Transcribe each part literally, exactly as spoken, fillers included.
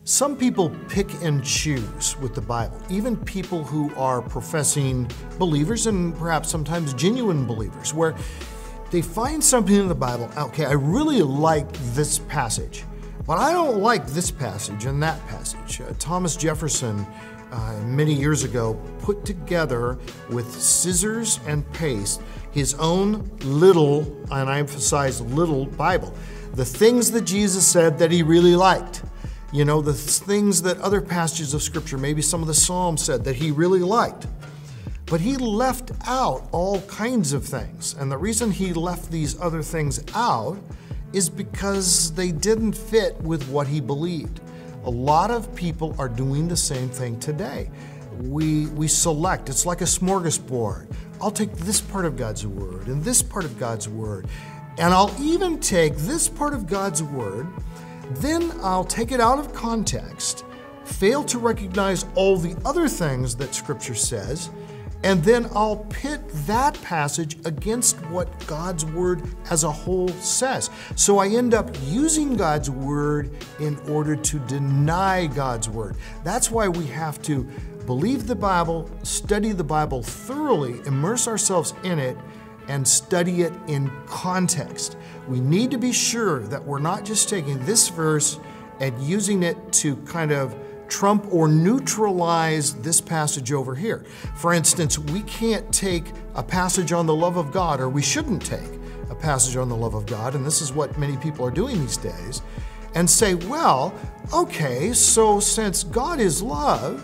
Some people pick and choose with the Bible, even people who are professing believers and perhaps sometimes genuine believers, where they find something in the Bible, okay, I really like this passage, but I don't like this passage and that passage. Uh, Thomas Jefferson, uh, many years ago, put together with scissors and paste his own little, and I emphasize little, Bible. The things that Jesus said that he really liked. You know, the things that other passages of Scripture, maybe some of the Psalms said that he really liked. But he left out all kinds of things. And the reason he left these other things out is because they didn't fit with what he believed. A lot of people are doing the same thing today. We, we select, it's like a smorgasbord. I'll take this part of God's Word and this part of God's Word, and I'll even take this part of God's Word, then I'll take it out of context, fail to recognize all the other things that Scripture says, and then I'll pit that passage against what God's Word as a whole says. So I end up using God's Word in order to deny God's Word. That's why we have to believe the Bible, study the Bible thoroughly, immerse ourselves in it, and study it in context. We need to be sure that we're not just taking this verse and using it to kind of trump or neutralize this passage over here. For instance, we can't take a passage on the love of God, or we shouldn't take a passage on the love of God, and this is what many people are doing these days, and say, well, okay, so since God is love,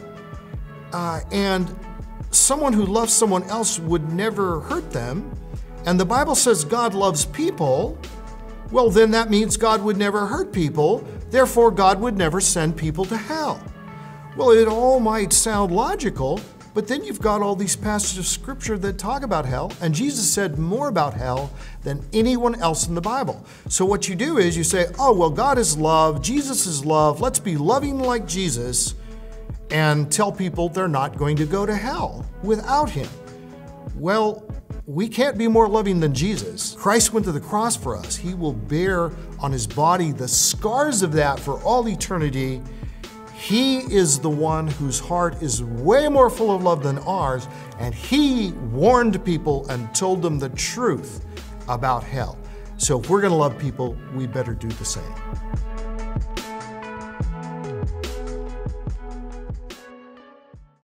uh, and someone who loves someone else would never hurt them, and the Bible says God loves people, well, then that means God would never hurt people, therefore God would never send people to hell. Well, it all might sound logical, but then you've got all these passages of Scripture that talk about hell, and Jesus said more about hell than anyone else in the Bible. So what you do is you say, oh, well, God is love, Jesus is love, let's be loving like Jesus, and tell people they're not going to go to hell without him. Well, we can't be more loving than Jesus. Christ went to the cross for us. He will bear on his body the scars of that for all eternity. He is the one whose heart is way more full of love than ours, and he warned people and told them the truth about hell. So if we're going to love people, we better do the same.